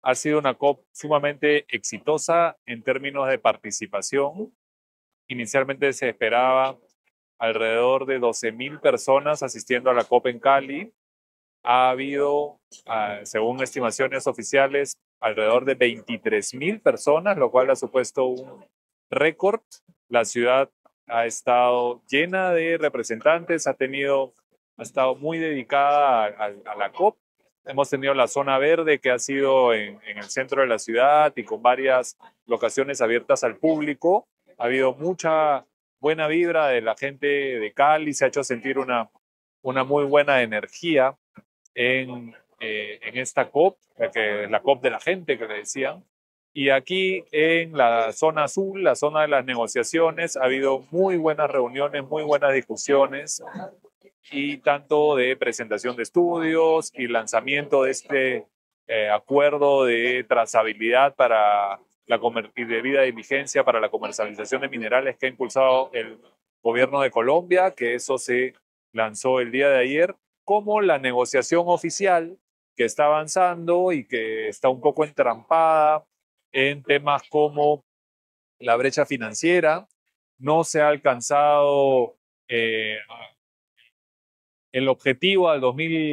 Ha sido una COP sumamente exitosa en términos de participación. Inicialmente se esperaba alrededor de 12.000 personas asistiendo a la COP en Cali. Ha habido, según estimaciones oficiales, alrededor de 23.000 personas, lo cual ha supuesto un récord. La ciudad ha estado llena de representantes, ha estado muy dedicada a la COP. Hemos tenido la zona verde que ha sido en el centro de la ciudad y con varias locaciones abiertas al público. Ha habido mucha buena vibra de la gente de Cali, se ha hecho sentir una muy buena energía en esta COP, que es la COP de la gente que le decían. Y aquí en la zona azul, la zona de las negociaciones, ha habido muy buenas reuniones, muy buenas discusiones y tanto de presentación de estudios y lanzamiento de este acuerdo de trazabilidad para y debida diligencia para la comercialización de minerales que ha impulsado el gobierno de Colombia, que eso se lanzó el día de ayer, como la negociación oficial que está avanzando y que está un poco entrampada en temas como la brecha financiera. No se ha alcanzado el objetivo al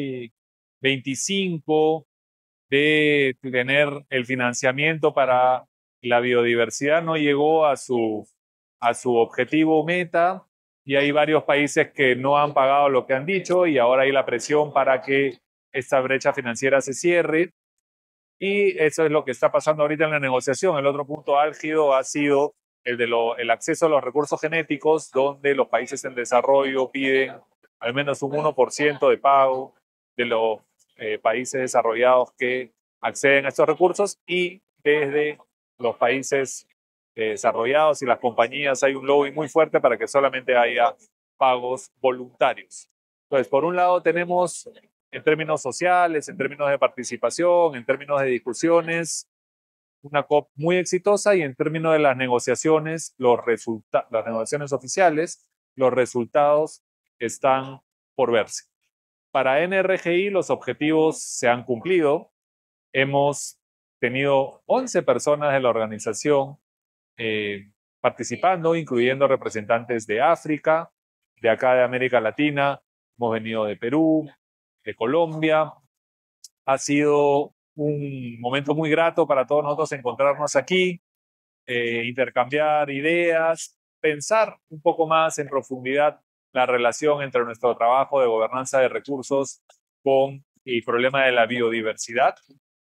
2025 de tener el financiamiento para la biodiversidad, no llegó a su objetivo meta, y hay varios países que no han pagado lo que han dicho y ahora hay la presión para que esta brecha financiera se cierre, y eso es lo que está pasando ahorita en la negociación. El otro punto álgido ha sido el acceso a los recursos genéticos, donde los países en desarrollo piden al menos un 1% de pago de los países desarrollados que acceden a estos recursos, y desde los países desarrollados y las compañías hay un lobby muy fuerte para que solamente haya pagos voluntarios. Entonces, por un lado tenemos en términos sociales, en términos de participación, en términos de discusiones, una COP muy exitosa, y en términos de las negociaciones, las negociaciones oficiales, los resultados están por verse. Para NRGI los objetivos se han cumplido. Hemos tenido 11 personas de la organización participando, incluyendo representantes de África, de acá de América Latina. Hemos venido de Perú, de Colombia. Ha sido un momento muy grato para todos nosotros encontrarnos aquí, intercambiar ideas, pensar un poco más en profundidad la relación entre nuestro trabajo de gobernanza de recursos con el problema de la biodiversidad.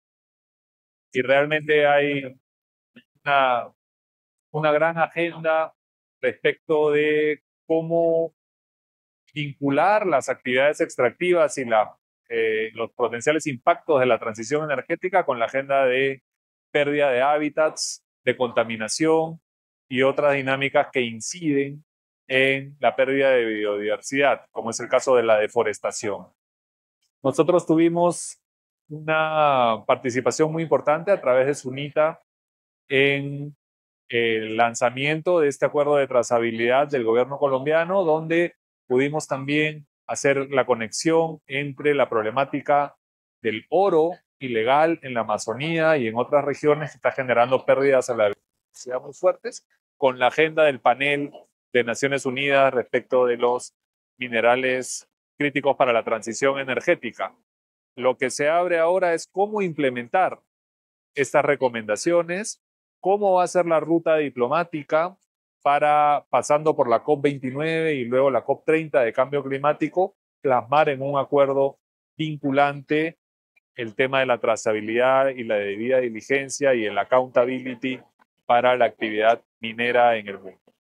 Y realmente hay una, una gran agenda respecto de cómo vincular las actividades extractivas y los potenciales impactos de la transición energética con la agenda de pérdida de hábitats, de contaminación y otras dinámicas que inciden en la pérdida de biodiversidad, como es el caso de la deforestación. Nosotros tuvimos una participación muy importante a través de SUNITA en el lanzamiento de este acuerdo de trazabilidad del gobierno colombiano, donde pudimos también hacer la conexión entre la problemática del oro ilegal en la Amazonía y en otras regiones que está generando pérdidas a la biodiversidad muy fuertes, con la agenda del panel de Naciones Unidas respecto de los minerales críticos para la transición energética. Lo que se abre ahora es cómo implementar estas recomendaciones, cómo va a ser la ruta diplomática para, pasando por la COP29 y luego la COP30 de cambio climático, plasmar en un acuerdo vinculante el tema de la trazabilidad y la debida diligencia y el accountability para la actividad minera en el mundo.